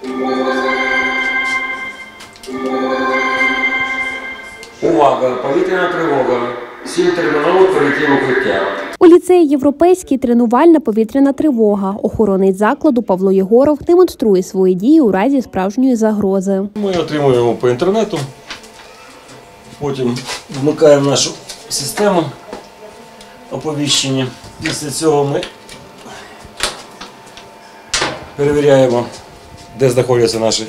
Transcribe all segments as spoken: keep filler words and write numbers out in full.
Увага! Повітряна тривога. Всім терміново перейти в укриття. У ліцеї «Європейський» тренувальна повітряна тривога. Охоронець закладу Павло Єгоров демонструє свої дії у разі справжньої загрози. Ми отримуємо по інтернету, потім вмикаємо нашу систему оповіщення. Після цього ми перевіряємо, де знаходяться наші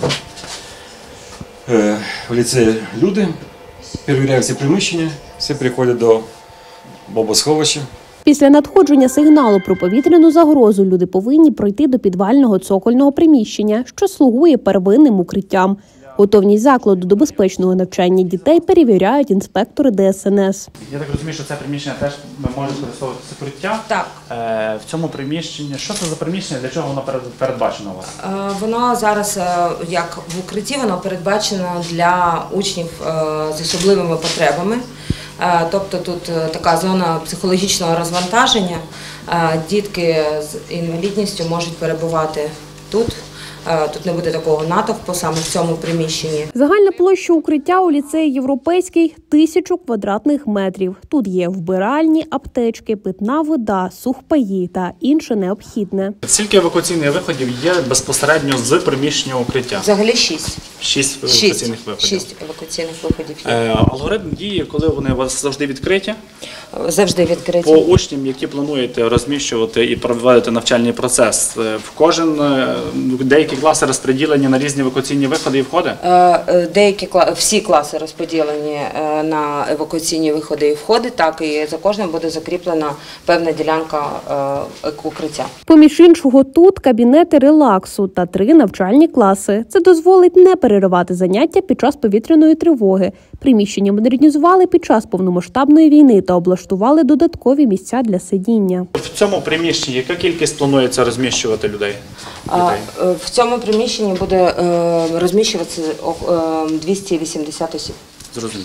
е, в ліцеї люди. Перевіряємо всі приміщення, всі приходять до бомбосховища. Після надходження сигналу про повітряну загрозу люди повинні пройти до підвального цокольного приміщення, що слугує первинним укриттям. Готовність закладу до безпечного навчання дітей перевіряють інспектори Д S N S. Я так розумію, що це приміщення теж ми можемо використовувати укриття. Так. Е, в цьому приміщенні, що це за приміщення, для чого воно передбачено у вас? Е, воно зараз, е, як в укритті, воно передбачено для учнів е, з особливими потребами. Е, тобто тут е, така зона психологічного розвантаження. Е, дітки з інвалідністю можуть перебувати тут. Тут не буде такого натовпу саме в цьому приміщенні. Загальна площа укриття у ліцеї «Європейський» – тисячу квадратних метрів. Тут є вбиральні, аптечки, питна вода, сухпаї та інше необхідне. Скільки евакуаційних виходів є безпосередньо з приміщення укриття? Взагалі шість. Шість евакуаційних шість. виходів. Шість евакуаційних виходів є. Е, алгоритм дії, коли вони у вас завжди відкриті? Завжди відкриті. По учням, які плануєте розміщувати і проводити навчальний процес, в кожен, деякі класи розподілені на різні евакуаційні виходи і входи? Деякі, всі класи розподілені на евакуаційні виходи і входи, так, і за кожним буде закріплена певна ділянка укриття. Поміж іншого, тут кабінети релаксу та три навчальні класи. Це дозволить не переривати заняття під час повітряної тривоги. Приміщення модернізували під час повномасштабної війни та облаштували додаткові місця для сидіння. В цьому приміщенні яка кількість планується розміщувати людей? А, в цьому приміщенні буде е, розміщуватися е, двісті вісімдесят осіб. Зрозуміло.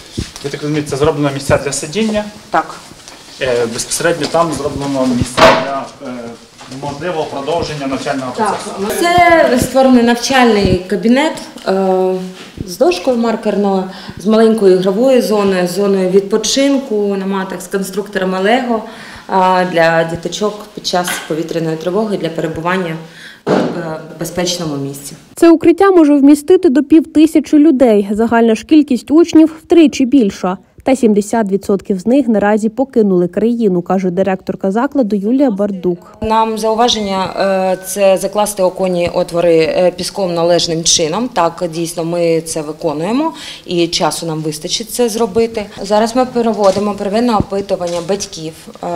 Я так розумію, це зроблено місця для сидіння? Так. Е, безпосередньо там зроблено місця для е, можливого продовження навчального процесу. Так. Це створений навчальний кабінет е, з дошкою маркерною, з маленькою ігровою зоною, з зоною відпочинку на матах, з конструкторами Лего е, для діточок під час повітряної тривоги для перебування в безпечному місці. Це укриття може вмістити до пів тисячі людей. Загальна ж кількість учнів втричі більша. Та сімдесят відсотків з них наразі покинули країну, каже директорка закладу Юлія Бардук. Нам зауваження – це закласти оконні отвори піском належним чином. Так, дійсно, ми це виконуємо і часу нам вистачить це зробити. Зараз ми проводимо первинне опитування батьків,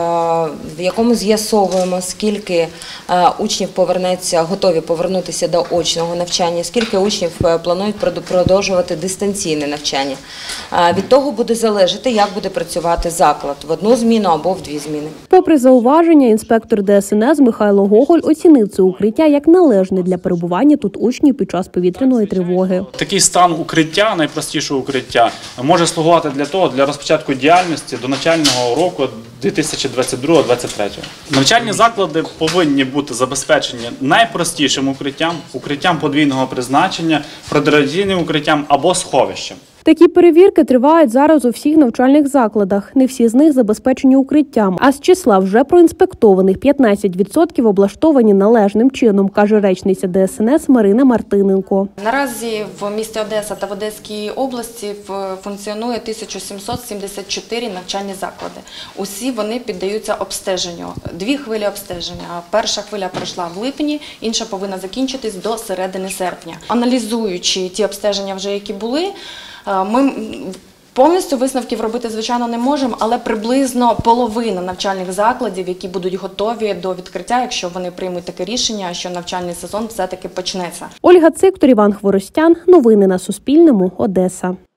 в якому з'ясовуємо, скільки учнів повернеться, готові повернутися до очного навчання, скільки учнів планують продовжувати дистанційне навчання. Від того буде залежати, як буде працювати заклад – в одну зміну або в дві зміни. Попри зауваження, інспектор Д S N S Михайло Гоголь оцінив це укриття як належне для перебування тут учнів під час повітряної тривоги. Такий стан укриття, найпростішого укриття, може слугувати для того, для розпочатку діяльності до навчального року дві тисячі двадцять другого - двадцять третього. Навчальні заклади повинні бути забезпечені найпростішим укриттям, укриттям подвійного призначення, протирадіаційним укриттям або сховищем. Такі перевірки тривають зараз у всіх навчальних закладах. Не всі з них забезпечені укриттям, а з числа вже проінспектованих п'ятнадцять відсотків облаштовані належним чином, каже речниця Д S N S Марина Мартиненко. Наразі в місті Одеса та в Одеській області функціонує тисяча сімсот сімдесят чотири навчальні заклади. Усі вони піддаються обстеженню. Дві хвилі обстеження. Перша хвиля пройшла в липні, інша повинна закінчитись до середини серпня. Аналізуючи ті обстеження, вже які були, ми повністю висновків робити, звичайно, не можемо, але приблизно половина навчальних закладів, які будуть готові до відкриття, якщо вони приймуть таке рішення, що навчальний сезон все-таки почнеться. Ольга Циктор, Іван Хворостян. Новини на Суспільному. Одеса.